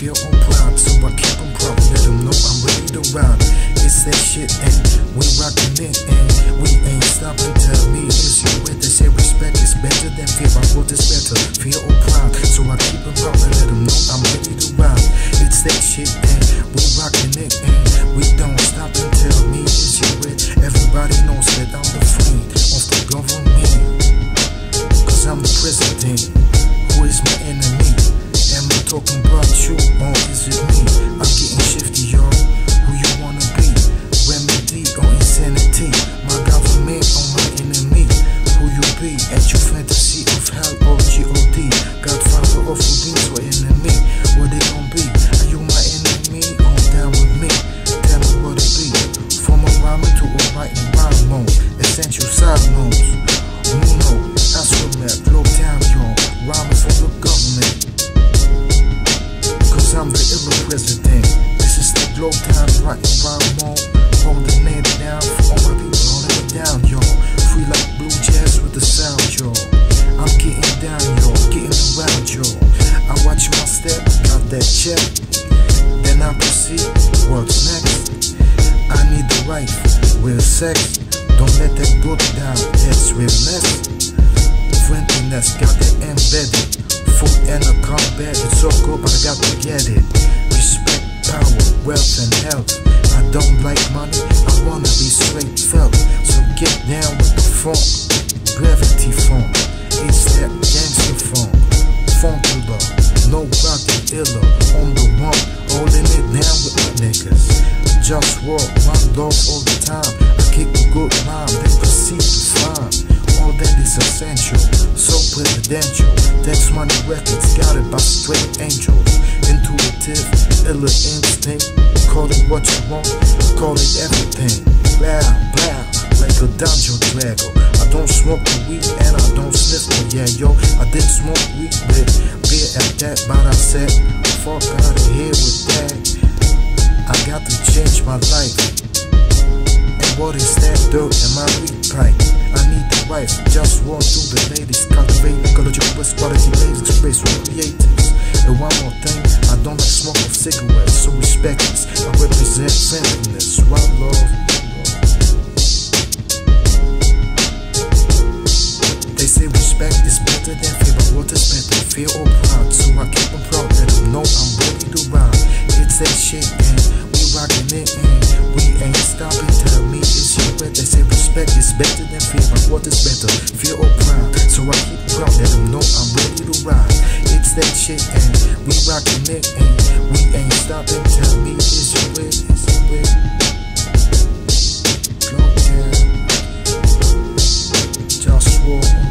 feel on pride, so I keep them proud, let them know I'm ready to ride. It's that shit and we rockin' it and we ain't stopping. Tell me, is you with? They say respect is better than fear, my word is better, feel on pride, so I keep them proud, let them know I'm ready to ride. It's that shit and we rockin' it and we don't stop and tell me, is you with? Everybody knows that I'm the friend of the government, cause I'm the president. Who is my enemy? Am I talking about you or is it me? I'm getting shifty, yo. Who you wanna be? Remedy or insanity? My government or my enemy? Who you be? At your fantasy of hell or G.O.D. Godfather of Houdins or enemy? What they gon' be? Are you my enemy or down with me? Tell me what it be. From a rhyming to a writing rhyme mode. Essential side notes. Muno, astronaut, low down, yo. Rhyming for the government, cause I'm the illa president. This is the glow time, right around mode. Holding it down for all my people, holding it down, yo. Free like blue jazz with the sound, yo. I'm getting down, yo, getting around, yo. I watch my step, got that check, then I proceed, what's next? I need the wife, real sex. Don't let that go down, that's realness. Friendliness, got it embedded. Food and a combat, it's so good, but I got to get it. Respect, power, wealth, and health. I don't like money, I wanna be straight felt. So get down with the funk, gravity funk. It's that gangster funk, funkable. No rockin' illa, on the one, holding it down with my niggas. Just walk, my love all the time. I kick a good rhyme, then proceed to find. All that is essential, so presidential. Tax Money Records, got it by straight angels. Intuitive, illa instinct. Call it what you want, call it everything. Blah, blah, like a dungeon dragon. I don't smoke the weed and I don't sniff the yeah, yo. I did smoke weed with beer at that, but I said, fuck out of here with that. I got to change my life. And what is that dirt in my weed pipe? I need the wife, just walk through the ladies, cultivate ecological waste, quality ladies, express with creatives. And one more thing, I don't like smoke of cigarettes, so respect this. I represent friendliness, one love. They say respect is better than fear, but what is better, fear or pride? So I keep them proud, let them know I'm ready to ride. It's that shit and we rockin' it and we ain't stopping. Tell me, is you with? They say respect is better than fear, but what is better, fear or pride? So I keep proud, let them know I'm ready to ride. It's that shit and we rockin' it and we ain't stopping. Tell me, is you with? Is you with? Go down, just walk.